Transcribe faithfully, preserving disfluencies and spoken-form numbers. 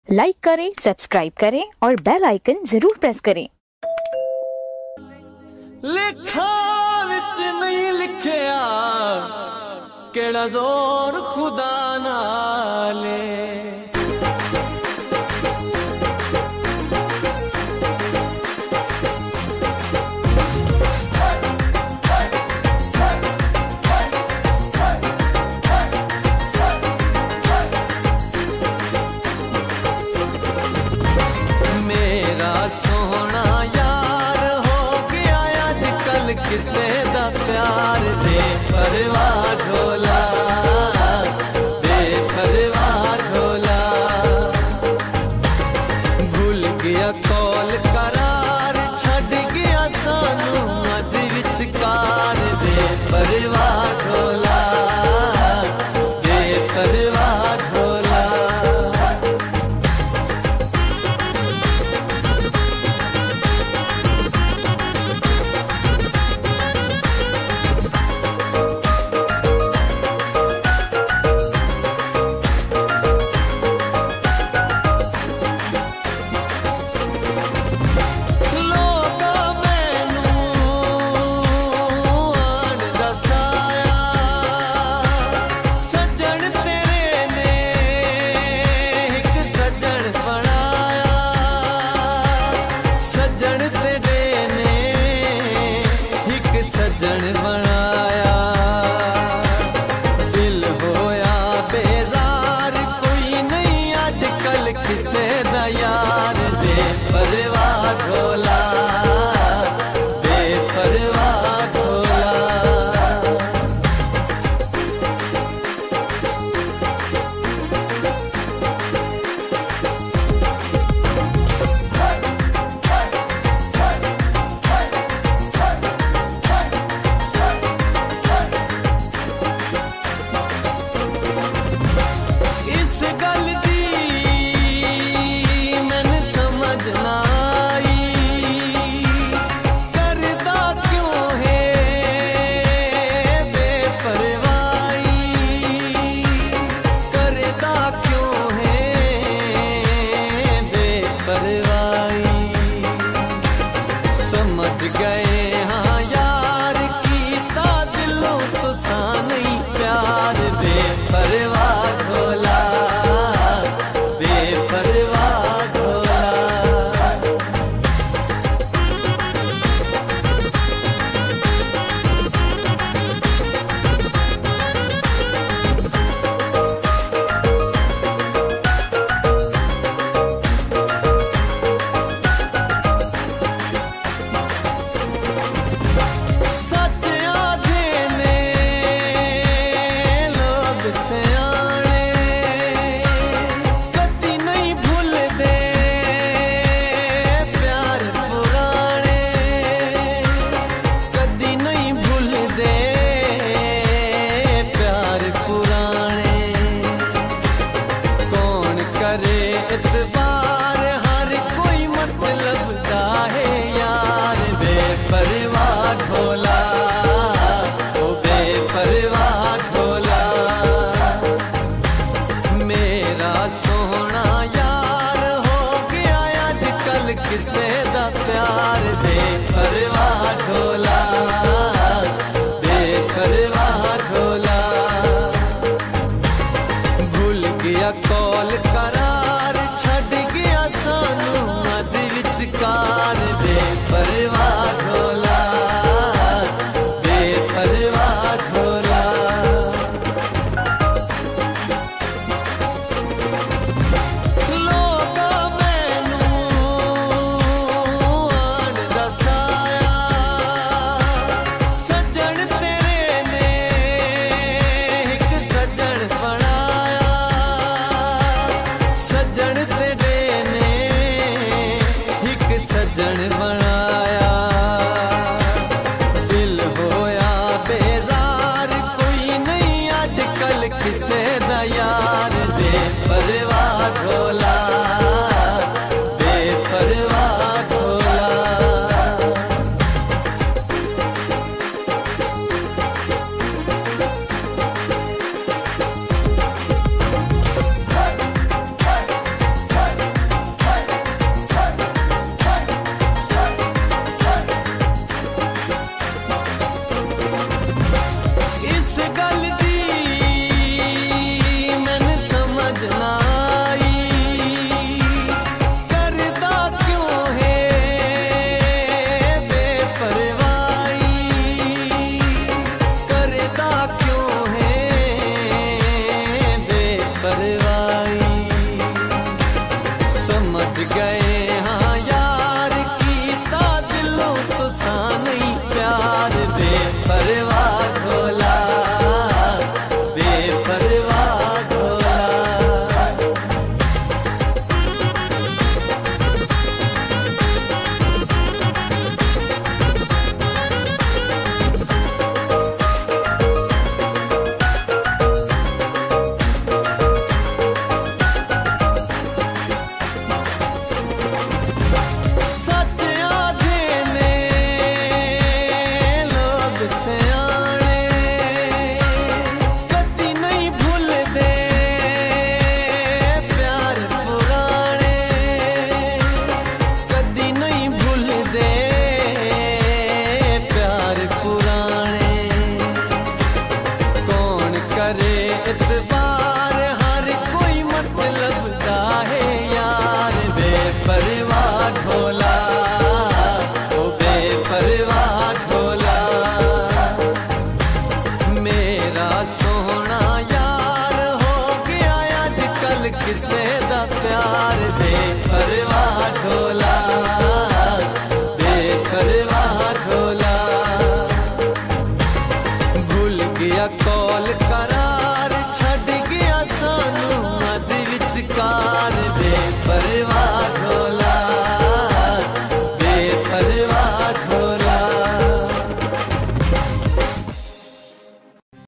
Like करें, subscribe करें और बेल आइकन जरूर प्रेस करें। लिखा विच नहीं लिखिया केड़ा जोर खुदा नाले। किसे दा प्यार बेपरवाह ढोला, बेपरवाह ढोला। भूल गया कौल करार, छड़ गया सानू मध विचकार। बेपरवाह ढोला, बेपरवाह ढोला। सजन बनाया दिल होया बेजार, कोई नहीं अजकल किसे दा यार। बेपरवाह ढोला, बेपरवाह ढोला। इस गल दी मैंने समझ ना आई, करदा क्यों है बेपरवाही, करदा क्यों है बेपरवाही। समझ गए हाँ यार कीता दिलों तो सा नहीं प्यार। बेपरवाह ढोला, बेपरवाह ढोला। सच आधे ने लोग सियाने, कदी नहीं भूलदे प्यार पुराने, कदी नहीं भूलदे प्यार पुराने। कौन करे इतबार, हर कोई मतलब दा है यार। बेपरवाह ढोला, ओ बेपरवाह ढोला। मेरा सोना यार हो गया अजकल किसे दा प्यार। बेपरवाह ढोला, बेपरवाह ढोला। भूल गया कौल करार, छड़ गया सानू मध विचकार। बेपरवाह ढोला, बेपरवाह ढोला। लोगा मैनू आन दसाया, सजन तेरे ने एक सजन बनाया। सजन तेरे ने एक सजन बनाया। दिल होया बेजार, कोई नहीं अजकल किसे दा यार। बेपरवाह ढोला, बेपरवाह ढोला। यार बेपरवाह ढोला, बेपरवाह ढोला। भूल गया कौल करार, छड़ गया सानू मद विचकार, बेपरवाह ढोला, बेपरवाह ढोला।